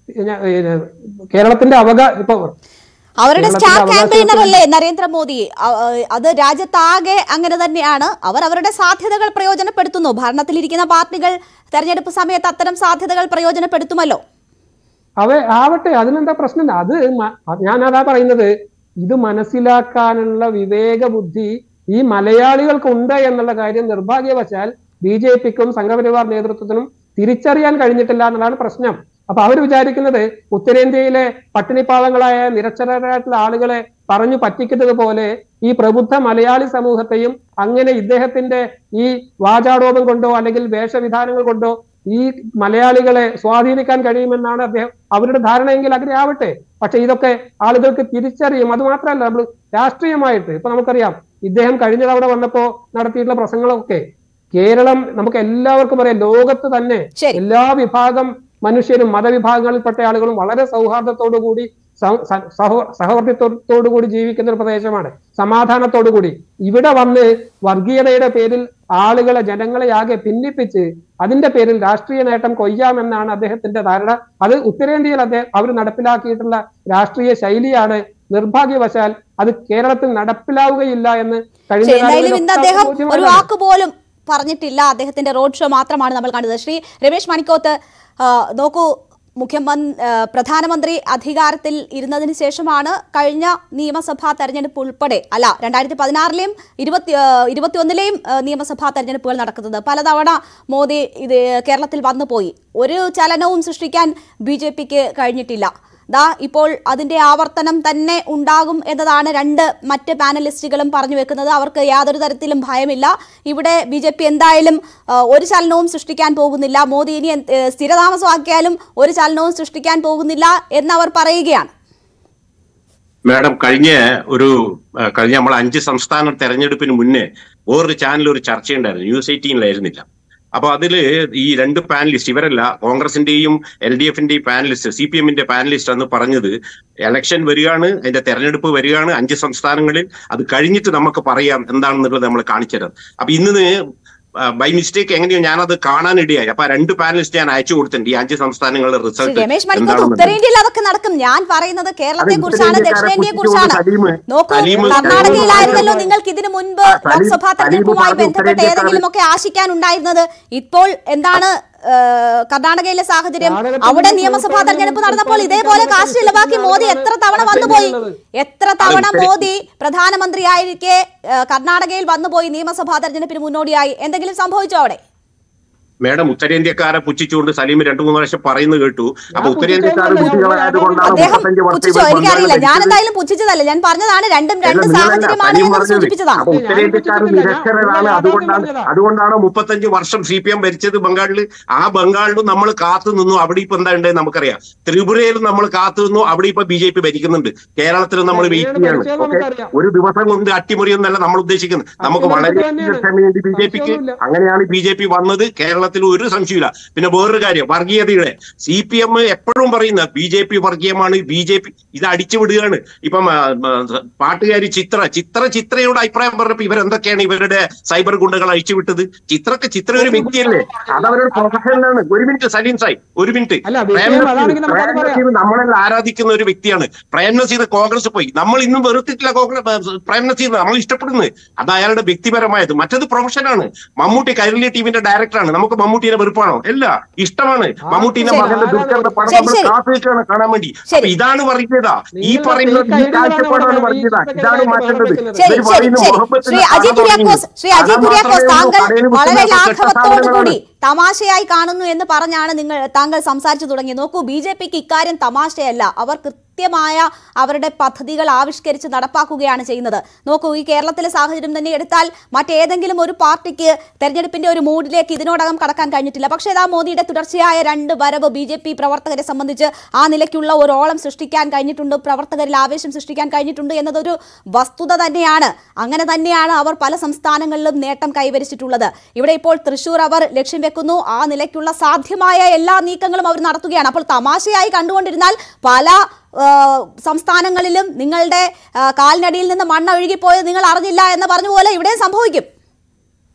കേരളത്തിന്റെ ഇപ്പൊ അവരുടെ സ്റ്റാർ ക്യാമ്പയിനർ അല്ലേ നരേന്ദ്രമോദി? അത് രാജ്യത്താകെ അങ്ങനെ തന്നെയാണ്. അവർ അവരുടെ സാധ്യതകൾ പ്രയോജനപ്പെടുത്തുന്നു. ഭരണത്തിലിരിക്കുന്ന പാർട്ടികൾ തെരഞ്ഞെടുപ്പ് സമയത്ത് അത്തരം സാധ്യതകൾ പ്രയോജനപ്പെടുത്തുമല്ലോ. ആവട്ടെ, അതിനെന്താ പ്രശ്നം? അത് ഞാനതാ പറയുന്നത്, ഇത് മനസ്സിലാക്കാനുള്ള വിവേക ബുദ്ധി ഈ മലയാളികൾക്കുണ്ട് എന്നുള്ള കാര്യം നിർഭാഗ്യവശാൽ BJPക്കും സംഘപരിവാർ നേതൃത്വത്തിനും തിരിച്ചറിയാൻ കഴിഞ്ഞിട്ടില്ല എന്നുള്ളതാണ് പ്രശ്നം. അപ്പൊ അവർ വിചാരിക്കുന്നത് ഉത്തരേന്ത്യയിലെ പട്ടിണിപ്പാവങ്ങളായ നിരക്ഷരരായിട്ടുള്ള ആളുകളെ പറഞ്ഞു പറ്റിക്കുന്നത് പോലെ ഈ പ്രബുദ്ധ മലയാളി സമൂഹത്തെയും അങ്ങനെ ഇദ്ദേഹത്തിന്റെ ഈ വാചാടോപം കൊണ്ടോ അല്ലെങ്കിൽ വേഷവിധാനങ്ങൾ കൊണ്ടോ ഈ മലയാളികളെ സ്വാധീനിക്കാൻ കഴിയുമെന്നാണ് അവരുടെ ധാരണയെങ്കിൽ അങ്ങനെ ആവട്ടെ. പക്ഷെ ഇതൊക്കെ ആളുകൾക്ക് തിരിച്ചറിയും. അത് മാത്രമല്ല, നമ്മൾ രാഷ്ട്രീയമായിട്ട് ഇപ്പൊ നമുക്കറിയാം, ഇദ്ദേഹം കഴിഞ്ഞ തവണ വന്നപ്പോ നടത്തിയിട്ടുള്ള പ്രസംഗങ്ങളൊക്കെ കേരളം നമുക്ക് എല്ലാവർക്കും അറിയാം, ലോകത്ത് തന്നെ എല്ലാ വിഭാഗം മനുഷ്യരും മതവിഭാഗങ്ങളിൽപ്പെട്ട ആളുകളും വളരെ സൗഹാർദ്ദത്തോടുകൂടി സഹവർത്തിത്വത്തോടുകൂടി ജീവിക്കുന്ന ഒരു പ്രദേശമാണ്, സമാധാനത്തോടുകൂടി. ഇവിടെ വന്ന് വർഗീയതയുടെ പേരിൽ ആളുകളെ, ജനങ്ങളെ ആകെ ഭിന്നിപ്പിച്ച് അതിന്റെ പേരിൽ രാഷ്ട്രീയ നേട്ടം കൊയ്യാമെന്നാണ് അദ്ദേഹത്തിന്റെ ധാരണ. അത് ഉത്തരേന്ത്യയിൽ അവർ നടപ്പിലാക്കിയിട്ടുള്ള രാഷ്ട്രീയ ശൈലിയാണ്. നിർഭാഗ്യവശാൽ അത് കേരളത്തിൽ നടപ്പിലാവുകയില്ല എന്ന് കഴിഞ്ഞ ഒരു വാക്ക് പോലും പറഞ്ഞിട്ടില്ല. അദ്ദേഹത്തിന്റെ റോഡ് ഷോ മാത്രമാണ് നമ്മൾ കണ്ടത്. ശ്രീ രമേശ് മണിക്കോത്ത്, നോക്കൂ, പ്രധാനമന്ത്രി അധികാരത്തിൽ ഇരുന്നതിന് ശേഷമാണ് കഴിഞ്ഞ നിയമസഭാ തെരഞ്ഞെടുപ്പ് ഉൾപ്പെടെ 2016-ലെയും 2021-ലെയും നിയമസഭാ തെരഞ്ഞെടുപ്പുകൾ നടക്കുന്നത്. പലതവണ മോദി കേരളത്തിൽ വന്നുപോയി. ഒരു ചലനവും സൃഷ്ടിക്കാൻ BJPക്ക് കഴിഞ്ഞിട്ടില്ല. ഇപ്പോൾ അതിന്റെ ആവർത്തനം തന്നെ ഉണ്ടാകും എന്നതാണ് മറ്റ് പാനലിസ്റ്റുകളും പറഞ്ഞു വെക്കുന്നത്. അവർക്ക് യാതൊരു തരത്തിലും ഭയമില്ല. ഇവിടെ BJP എന്തായാലും ഒരു ചലനവും സൃഷ്ടിക്കാൻ പോകുന്നില്ല. മോദി ഇനി സ്ഥിരതാമസമാക്കിയാലും ഒരു ചലനവും സൃഷ്ടിക്കാൻ പോകുന്നില്ല എന്നവർ പറയുകയാണ്. മാഡം, കഴിഞ്ഞ നമ്മൾ 5 സംസ്ഥാന തെരഞ്ഞെടുപ്പിന് മുന്നേ വേറൊരു ചാനൽ ഒരു ചർച്ചയുണ്ടായിരുന്നു, News 18-ലായിരുന്നില്ല. അപ്പൊ അതില് ഈ 2 പാനലിസ്റ്റ്, ഇവരല്ല, കോൺഗ്രസിന്റെയും LDFന്റെയും പാനലിസ്റ്റ്, CPMന്റെ പാനലിസ്റ്റ് എന്ന് പറഞ്ഞത്, ഇലക്ഷൻ വരികയാണ്, അതിന്റെ തെരഞ്ഞെടുപ്പ് വരികയാണ് 5 സംസ്ഥാനങ്ങളിൽ, അത് കഴിഞ്ഞിട്ട് നമുക്ക് പറയാം എന്താണെന്നുള്ളത് നമ്മൾ കാണിച്ചു തരാം. അപ്പൊ ഇന്ന് ബൈ മിസ്റ്റേക്ക് എങ്ങനെയോ ഞാനത് കാണാനിടയായി. അപ്പൊ 2 പാനലിസ്റ്റ് ഞാൻ അയച്ചു കൊടുത്തിട്ടുണ്ട് ഈ 5 സംസ്ഥാനങ്ങളുടെ റിസൾട്ട്. രമേശ് മണിക്കോത്ത്, ഉത്തരേന്ത്യയിൽ അതൊക്കെ നടക്കും. ഞാൻ പറയുന്നത് കേരളത്തെ കുറിച്ചാണ്, ദക്ഷിണേന്ത്യയെ കുറിച്ചാണ്. നോക്കൂ, കർണാടകയിലായിരുന്നല്ലോ നിങ്ങൾക്ക് ഇതിനു മുൻപ് ലോക്സഭാ തെരഞ്ഞെടുപ്പുമായി ബന്ധപ്പെട്ട് ഏതെങ്കിലും ഒക്കെ ആശിക്കാനുണ്ടായിരുന്നത്. ഇപ്പോൾ എന്താണ് കർണാടകയിലെ സാഹചര്യം? അവിടെ നിയമസഭാ തെരഞ്ഞെടുപ്പ് നടന്നപ്പോൾ ഇതേപോലെ കാശ് ചിലവാക്കി മോദി എത്ര തവണ വന്നുപോയി? എത്ര തവണ മോദി പ്രധാനമന്ത്രിയായിരിക്കെ കർണാടകയിൽ വന്നുപോയി നിയമസഭാ തെരഞ്ഞെടുപ്പിന് മുന്നോടിയായി? എന്തെങ്കിലും സംഭവിച്ചോ അവിടെ? മേഡം, ഉത്തരേന്ത്യക്കാരെ പുച്ഛിച്ചുകൊണ്ട് സലീം 2-3 പ്രാവശ്യം പറയുന്നത് കേട്ടു. അപ്പൊ എനിക്കറിയില്ല, ഞാൻ എന്തായാലും പുച്ഛിച്ചതല്ല, ഞാൻ പറഞ്ഞതാണ് രണ്ടും രണ്ട് സാഹചര്യമാണ് എന്ന് സൂചിപ്പിച്ചതാണ്. ഉത്തരേന്ത്യക്കാർ നിരക്ഷരരാണ്, അതുകൊണ്ടാണ് 35 വർഷം CPM ഭരിച്ചത് ബംഗാളിൽ. ആ ബംഗാളിലും നമ്മൾ കാത്തു നിന്നു. അവിടെ ഇപ്പൊ എന്താ ഉണ്ടെന്ന് നമുക്കറിയാം. ത്രിപുരയിലും നമ്മൾ കാത്തു നിന്നു. അവിടെ ഇപ്പൊ BJP ഭരിക്കുന്നുണ്ട്. കേരളത്തിലും നമ്മൾ വെയിറ്റ് ചെയ്യാണ്. ഒരു ദിവസം കൊണ്ട് അട്ടിമറിയൊന്നല്ല നമ്മൾ ഉദ്ദേശിക്കുന്നത്. നമുക്ക് വളരെ BJPക്ക് അങ്ങനെയാണ് BJP വന്നത്. കേരളത്തിൽ ഒരു സംശയമില്ല. പിന്നെ വേറൊരു കാര്യം, വർഗീയതയുടെ CPM എപ്പോഴും പറയുന്ന BJP വർഗീയമാണ്, BJP ഇത് അടിച്ചുവിടുകയാണ്. ഇപ്പം പാട്ടുകാരി ചിത്രയോട് അഭിപ്രായം പറഞ്ഞപ്പോ ഇവരെന്തൊക്കെയാണ് ഇവരുടെ സൈബർ ഗുണ്ടകൾ അഴിച്ചുവിട്ടത്? ചിത്ര ഒരു വ്യക്തിയല്ലേ, അതവരുടെ പ്രൊഫഷനാണ്. ഒരു മിനിറ്റ് സലീം സാഹിബ്, ഒരു മിനിറ്റ്. നമ്മളെല്ലാം ആരാധിക്കുന്ന ഒരു വ്യക്തിയാണ് പ്രേം നസീർ. കോൺഗ്രസ് പോയി, നമ്മൾ ഇന്നും വെറുത്തിട്ടില്ല പ്രേം നസീർ, നമ്മൾ ഇഷ്ടപ്പെടുന്നത്. അത് അയാളുടെ വ്യക്തിപരമായത്. മറ്റത് പ്രൊഫഷനാണ്. മമ്മൂട്ടി കൈരളി ടീമിന്റെ ഡയറക്ടറാണ്. നമുക്ക് മമ്മൂട്ടിയെ വെറുപ്പാണോ? അല്ല, ഇഷ്ടമാണ്. മമ്മൂട്ടിന്റെ മകന്റെ ദുഃഖങ്ങളുടെ പടം നമ്മൾ കാത്തിരിക്കുകയാണ് കാണാൻ വേണ്ടി. ഇതാണ് വർഗീയത. ഈ പറയുന്നത് ഈ കാഴ്ചപ്പാടാണ് വർഗീയത. ഇതാണ് മാറ്റേണ്ടത്. ശ്രീ അജിത് കുര്യാക്കോസ്, താങ്കൾ വളരെ ലാഘവത്തോടുകൂടി തമാശയായി കാണുന്നു എന്ന് പറഞ്ഞാണ് താങ്കൾ സംസാരിച്ചു തുടങ്ങി. നോക്കൂ, BJPക്ക് ഇക്കാര്യം തമാശയല്ല. അവർ കൃത്യമായ അവരുടെ പദ്ധതികൾ ആവിഷ്കരിച്ച് നടപ്പാക്കുകയാണ് ചെയ്യുന്നത്. നോക്കൂ, ഈ കേരളത്തിലെ സാഹചര്യം തന്നെ എടുത്താൽ മറ്റേതെങ്കിലും ഒരു പാർട്ടിക്ക് തെരഞ്ഞെടുപ്പിന്റെ ഒരു മൂഡിലേക്ക് ഇതിനോടകം കടക്കാൻ കഴിഞ്ഞിട്ടില്ല. പക്ഷേ ഇതാ മോദിയുടെ തുടർച്ചയായ 2 വരവ് BJP പ്രവർത്തകരെ സംബന്ധിച്ച് ആ നിലയ്ക്കുള്ള ഒരു ഓളം സൃഷ്ടിക്കാൻ കഴിഞ്ഞിട്ടുണ്ട്, പ്രവർത്തകരിൽ ആവേശം സൃഷ്ടിക്കാൻ കഴിഞ്ഞിട്ടുണ്ട് എന്നതൊരു വസ്തുത തന്നെയാണ്. അങ്ങനെ തന്നെയാണ് അവർ പല സംസ്ഥാനങ്ങളിലും നേട്ടം കൈവരിച്ചിട്ടുള്ളത്. ഇവിടെ ഇപ്പോൾ തൃശൂർ അവർ ലക്ഷ്യം വെക്കുന്നു. ആ നിലയ്ക്കുള്ള സാധ്യമായ എല്ലാ നീക്കങ്ങളും അവർ നടത്തുകയാണ്. അപ്പോൾ തമാശയായി കണ്ടുകൊണ്ടിരുന്നാൽ പല സംസ്ഥാനങ്ങളിലും നിങ്ങളുടെ കാലിനടിയിൽ നിന്ന് മണ്ണൊഴുകിപ്പോയത് നിങ്ങൾ അറിഞ്ഞില്ല എന്ന് പറഞ്ഞ പോലെ ഇവിടെ സംഭവിക്കും.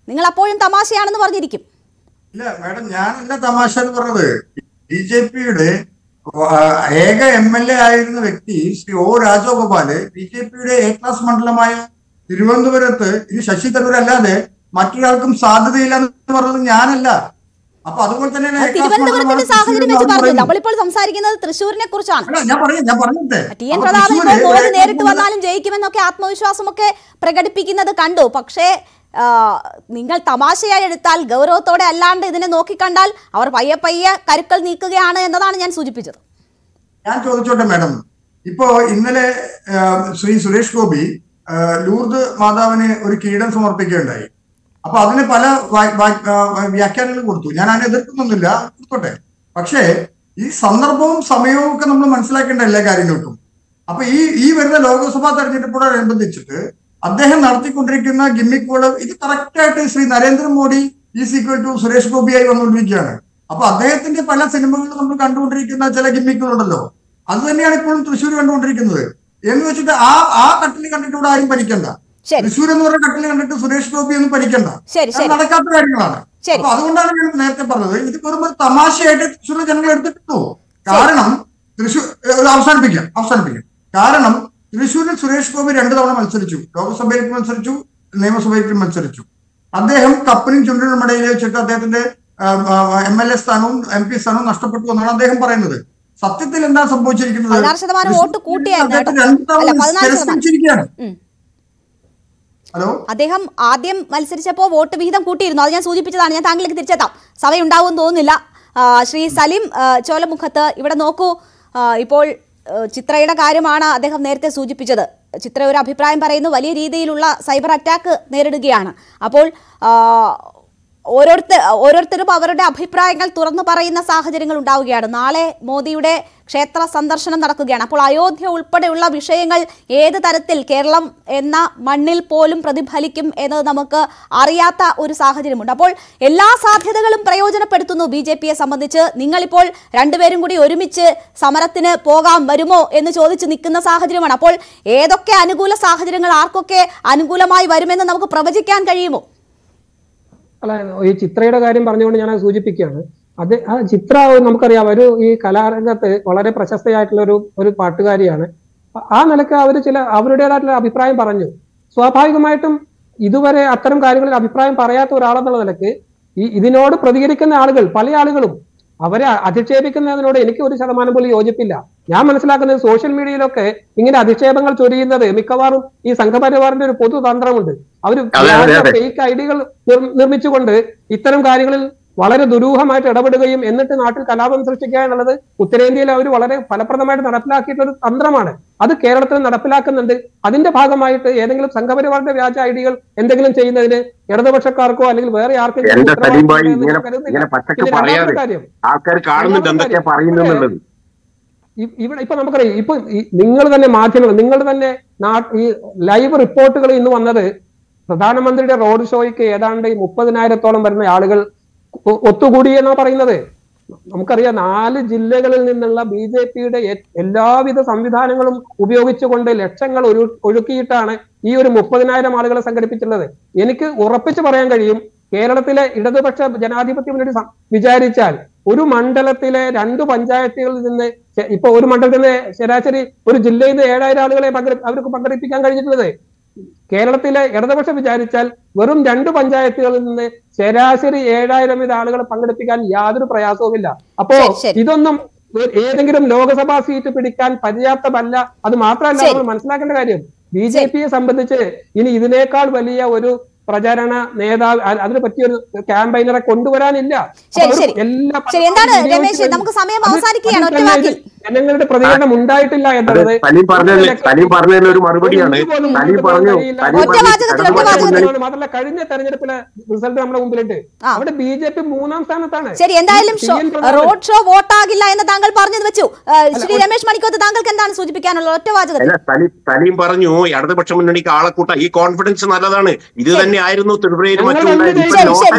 നിങ്ങൾ അപ്പോഴും തമാശയാണെന്ന് പറഞ്ഞിരിക്കും. ഇല്ല മാഡം, ഞാനല്ല തമാശ എന്ന് പറഞ്ഞത്. BJPയുടെ ഏക MLA ആയിരുന്ന വ്യക്തി ശ്രീ O രാജഗോപാല് BJPയുടെ A ക്ലാസ് മണ്ഡലമായ തിരുവനന്തപുരത്ത് ഇത് ശശി തരൂർ അല്ലാതെ മറ്റൊരാൾക്കും സാധ്യതയില്ല എന്ന് പറഞ്ഞത് ഞാനല്ല. അപ്പൊ അതുപോലെ തന്നെയാണ് തിരുവനന്തപുരത്തിന്റെ സാഹചര്യം വെച്ച് പറഞ്ഞു. നമ്മളിപ്പോൾ സംസാരിക്കുന്നത് തൃശ്ശൂരിനെ കുറിച്ചാണ്. ഞാൻ പറഞ്ഞിട്ടേ TN പ്രതാപൻ ഇപ്പോൾ മോദി നേരിട്ട് വന്നാലും ജയിക്കുമെന്നൊക്കെ ആത്മവിശ്വാസമൊക്കെ പ്രകടിപ്പിക്കുന്നത് കണ്ടു. പക്ഷേ നിങ്ങൾ തമാശയായി എടുത്താൽ, ഗൗരവത്തോടെ അല്ലാണ്ട് ഇതിനെ നോക്കിക്കണ്ടാൽ അവർ പയ്യെ പയ്യെ കരുക്കൾ നീക്കുകയാണ് എന്നതാണ് ഞാൻ സൂചിപ്പിച്ചത്. ഞാൻ ചോദിച്ചോട്ടെ മാഡം, ഇപ്പോ ഇന്നലെ ശ്രീ സുരേഷ് ഗോപി ലൂർദ് മാതാവിന് ഒരു കിരീടം സമർപ്പിക്കുകയുണ്ടായി. അപ്പൊ അതിന് പല വ്യാഖ്യാനങ്ങൾ കൊടുത്തു. ഞാൻ അതിനെ എതിർക്കുന്നൊന്നുമില്ല, കൊടുത്തോട്ടെ. പക്ഷേ ഈ സന്ദർഭവും സമയവും ഒക്കെ നമ്മൾ മനസ്സിലാക്കേണ്ട എല്ലാ കാര്യങ്ങൾക്കും. അപ്പൊ ഈ വരുന്ന ലോക്സഭാ തെരഞ്ഞെടുപ്പോടനുബന്ധിച്ചിട്ട് അദ്ദേഹം നടത്തിക്കൊണ്ടിരിക്കുന്ന ഗിമ്മിക്കുകൾ ഇത് കറക്റ്റായിട്ട് Shri Narendra Modi is equal to Suresh ഗോപിയായി വന്നുകൊണ്ടിരിക്കുകയാണ്. അപ്പൊ അദ്ദേഹത്തിന്റെ പല സിനിമകളിലും നമ്മൾ കണ്ടുകൊണ്ടിരിക്കുന്ന ചില ഗിമ്മിക്കുകളുണ്ടല്ലോ, അത് തന്നെയാണ് ഇപ്പോഴും തൃശ്ശൂർ കണ്ടുകൊണ്ടിരിക്കുന്നത്. എന്ന് വെച്ചിട്ട് ആ കട്ടിൽ കണ്ടിട്ട് ഇവിടെ ആരും പഠിക്കണ്ട. തൃശ്ശൂർ എന്ന് പറഞ്ഞ കട്ടിൽ കണ്ടിട്ട് സുരേഷ് ഗോപി ഒന്നും പഠിക്കണ്ട. നടക്കാത്ത കാര്യങ്ങളാണ്. അപ്പൊ അതുകൊണ്ടാണ് ഞാൻ നേരത്തെ പറഞ്ഞത്, ഇത് വെറും ഒരു തമാശയായിട്ട് തൃശ്ശൂർ ജനങ്ങൾ എടുത്തിട്ടുള്ളൂ. കാരണം തൃശ്ശൂർ അവസാനിപ്പിക്കാം. കാരണം തൃശ്ശൂരിൽ സുരേഷ് ഗോപി 2 തവണ മത്സരിച്ചു. ലോക്സഭയിലേക്ക് മത്സരിച്ചു, നിയമസഭയിലേക്ക് മത്സരിച്ചു. അദ്ദേഹം കപ്പനും ചുണ്ടിനും ഇടയിൽ വെച്ചിട്ട് അദ്ദേഹത്തിന്റെ MLA സ്ഥാനവും MP സ്ഥാനവും നഷ്ടപ്പെട്ടു എന്നാണ് അദ്ദേഹം പറയുന്നത്. സത്യത്തിൽ എന്താ സംഭവിച്ചിരിക്കുന്നത്? ഹലോ, അദ്ദേഹം ആദ്യം മത്സരിച്ചപ്പോൾ വോട്ട് വിഹിതം കൂട്ടിയിരുന്നു. അത് ഞാൻ സൂചിപ്പിച്ചതാണ്. ഞാൻ താങ്കളിലേക്ക് തിരിച്ചെത്താം. സമയം ഉണ്ടാവുമെന്ന് തോന്നുന്നില്ല. ശ്രീ സലീം ചോലമുഖത്ത്, ഇവിടെ നോക്കൂ. ഇപ്പോൾ ചിത്രയുടെ കാര്യമാണ് അദ്ദേഹം നേരത്തെ സൂചിപ്പിച്ചത്. ചിത്ര ഒരു അഭിപ്രായം പറയുന്നു, വലിയ രീതിയിലുള്ള സൈബർ അറ്റാക്ക് നേരിടുകയാണ്. അപ്പോൾ ഓരോരുത്തരും അവരുടെ അഭിപ്രായങ്ങൾ തുറന്നു പറയുന്ന സാഹചര്യങ്ങൾ ഉണ്ടാവുകയാണ്. നാളെ മോദിയുടെ ക്ഷേത്ര സന്ദർശനം നടക്കുകയാണ്. അപ്പോൾ അയോധ്യ ഉൾപ്പെടെയുള്ള വിഷയങ്ങൾ ഏത് തരത്തിൽ കേരളം എന്ന മണ്ണിൽ പോലും പ്രതിഫലിക്കും എന്നത് നമുക്ക് അറിയാത്ത ഒരു സാഹചര്യമുണ്ട്. അപ്പോൾ എല്ലാ സാധ്യതകളും പ്രയോജനപ്പെടുത്തുന്നു BJPയെ സംബന്ധിച്ച്. നിങ്ങളിപ്പോൾ രണ്ടുപേരും കൂടി ഒരുമിച്ച് സമരത്തിന് വരുമോ എന്ന് ചോദിച്ച് നിൽക്കുന്ന സാഹചര്യമാണ്. അപ്പോൾ ഏതൊക്കെ അനുകൂല സാഹചര്യങ്ങൾ ആർക്കൊക്കെ അനുകൂലമായി വരുമെന്ന് നമുക്ക് പ്രവചിക്കാൻ കഴിയുമോ? അല്ല, ഈ ചിത്രയുടെ കാര്യം പറഞ്ഞുകൊണ്ട് ഞാൻ സൂചിപ്പിക്കുകയാണ്. ആ ചിത്ര നമുക്കറിയാം, ഈ കലാരംഗത്ത് വളരെ പ്രശസ്തയായിട്ടുള്ള ഒരു പാട്ടുകാരിയാണ്. ആ നിലക്ക് അവരുടേതായിട്ടുള്ള അഭിപ്രായം പറഞ്ഞു. സ്വാഭാവികമായിട്ടും ഇതുവരെ അത്തരം കാര്യങ്ങളിൽ അഭിപ്രായം പറയാത്ത ഒരാളെന്നുള്ള നിലക്ക് ഇതിനോട് പ്രതികരിക്കുന്ന ആളുകൾ, പല ആളുകളും അവരെ അധിക്ഷേപിക്കുന്നതിനോട് എനിക്ക് 1% പോലും യോജിപ്പില്ല. ഞാൻ മനസ്സിലാക്കുന്നത് സോഷ്യൽ മീഡിയയിലൊക്കെ ഇങ്ങനെ അധിക്ഷേപങ്ങൾ ചൊരിയുന്നത് മിക്കവാറും ഈ സംഘപരിവാറിന്റെ ഒരു പൊതുതന്ത്രമുണ്ട്. അവർ ഫേക്ക് ഐഡികൾ നിർമ്മിച്ചുകൊണ്ട് ഇത്തരം കാര്യങ്ങളിൽ വളരെ ദുരൂഹമായിട്ട് ഇടപെടുകയും എന്നിട്ട് നാട്ടിൽ കലാപം സൃഷ്ടിക്കുക എന്നുള്ളത് ഉത്തരേന്ത്യയിൽ അവർ വളരെ ഫലപ്രദമായിട്ട് നടപ്പിലാക്കിയിട്ടുള്ള ഒരു തന്ത്രമാണ്. അത് കേരളത്തിൽ നടപ്പിലാക്കുന്നുണ്ട്. അതിന്റെ ഭാഗമായിട്ട് ഏതെങ്കിലും സംഘപരിവാറിന്റെ വ്യാജ ഐഡികൾ എന്തെങ്കിലും ചെയ്യുന്നതിന് ഇടതുപക്ഷക്കാർക്കോ അല്ലെങ്കിൽ വേറെ ആർക്കെങ്കിലും ഇവിടെ ഇപ്പൊ നമുക്കറിയാം, ഇപ്പൊ നിങ്ങൾ തന്നെ മാധ്യമങ്ങൾ, നിങ്ങളുടെ തന്നെ ഈ ലൈവ് റിപ്പോർട്ടുകൾ ഇന്ന് വന്നത് പ്രധാനമന്ത്രിയുടെ റോഡ് ഷോയ്ക്ക് ഏതാണ്ട് 30,000-ഓളം വരുന്ന ആളുകൾ ഒത്തുകൂടി എന്നാണ് പറയുന്നത്. നമുക്കറിയാം 4 ജില്ലകളിൽ നിന്നുള്ള BJPയുടെ എല്ലാവിധ സംവിധാനങ്ങളും ഉപയോഗിച്ചുകൊണ്ട് ലക്ഷങ്ങൾ ഒഴുക്കിയിട്ടാണ് ഈ ഒരു 30,000 ആളുകളെ സംഘടിപ്പിച്ചിട്ടുള്ളത്. എനിക്ക് ഉറപ്പിച്ചു പറയാൻ കഴിയും, കേരളത്തിലെ ഇടതുപക്ഷ ജനാധിപത്യ മുന്നണി വിചാരിച്ചാൽ ഒരു മണ്ഡലത്തിലെ 2 പഞ്ചായത്തുകളിൽ നിന്ന്, ഇപ്പൊ ഒരു മണ്ഡലത്തിൽ നിന്ന് ശരാശരി ഒരു ജില്ലയിൽ നിന്ന് 7,000 ആളുകളെ അവർക്ക് പങ്കെടുപ്പിക്കാൻ കഴിഞ്ഞിട്ടുള്ളത്. കേരളത്തിലെ ഇടതുപക്ഷം വിചാരിച്ചാൽ വെറും 2 പഞ്ചായത്തുകളിൽ നിന്ന് ശരാശരി 7,000 ആളുകളെ പങ്കെടുപ്പിക്കാൻ യാതൊരു പ്രയാസവുമില്ല. അപ്പോ ഇതൊന്നും ഏതെങ്കിലും ലോക്സഭാ സീറ്റ് പിടിക്കാൻ പര്യാപ്തമല്ല. അത് മാത്രമല്ല, നമ്മൾ മനസ്സിലാക്കേണ്ട കാര്യം, BJPയെ സംബന്ധിച്ച് ഇനി ഇതിനേക്കാൾ വലിയ ഒരു പ്രചാരണ നേതാവ്, അതിനെ പറ്റിയൊരു ക്യാമ്പയിനറെ കൊണ്ടുവരാനില്ല. ജനങ്ങളുടെ പ്രതികരണം ഉണ്ടായിട്ടില്ല എന്നുള്ളത് ഒരു മറുപടിയാണ്. മാത്രമല്ല, കഴിഞ്ഞ തെരഞ്ഞെടുപ്പിലെ റിസൾട്ട് നമ്മുടെ മുമ്പിലുണ്ട്. അവിടെ BJP 3ാം സ്ഥാനത്താണ്. ശരി, എന്തായാലും റോഡ് ഷോ വോട്ടാകില്ല എന്ന് താങ്കൾ പറഞ്ഞത് വെച്ചു. ശ്രീ രമേശ് മണിക്കോത്ത്, താങ്കൾക്ക് എന്താണ് സൂചിപ്പിക്കാനുള്ളത്? ഒറ്റ വാചകത്തിൽ. സലീം പറഞ്ഞു ഇടതുപക്ഷ മുന്നണിക്ക് ആളെ കൂട്ട, ഈ കോൺഫിഡൻസ് നല്ലതാണ്. ഇത് തന്നെ ആയിരുന്നു ഫെബ്രുവരി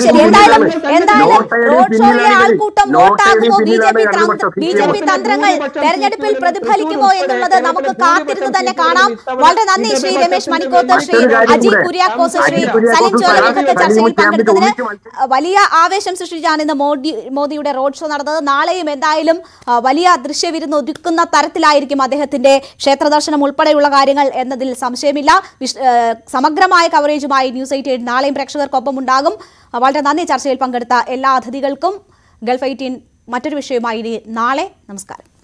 BJP തന്ത്രങ്ങൾ തെരഞ്ഞെടുപ്പിൽ പ്രതിഫലിക്കുമോ എന്നുള്ളത് നമുക്ക് കാത്തിരുന്ന് തന്നെ കാണാം. വളരെ നന്ദി ശ്രീ രമേശ് മണിക്കോത്ത്, ശ്രീ അജി കുര്യാക്കോസ്, ശ്രീ സലിം ചോലം ഇന്നത്തെ ചർച്ചയിൽ പങ്കെടുത്തതിന്. വലിയ ആവേശം സൃഷ്ടിച്ചാണ് ഇന്ന് മോദിയുടെ റോഡ് ഷോ നടന്നത്. നാളെയും എന്തായാലും വലിയ ദൃശ്യവിരുന്ന് ഒരുക്കുന്ന തരത്തിലായിരിക്കും അദ്ദേഹത്തിന്റെ ക്ഷേത്രദർശനം ഉൾപ്പെടെയുള്ള കാര്യങ്ങൾ എന്നതിൽ സംശയമില്ല. സമഗ്രമായ കവറേജുമായി ന്യൂസ് 18 നാളെയും പ്രേക്ഷകർക്കൊപ്പം ഉണ്ടാകും. വളരെ നന്ദി ചർച്ചയിൽ പങ്കെടുത്ത എല്ലാ അതിഥികൾക്കും. ഗൾഫ് 18 മറ്റൊരു വിഷയവുമായി നാളെ. നമസ്കാരം.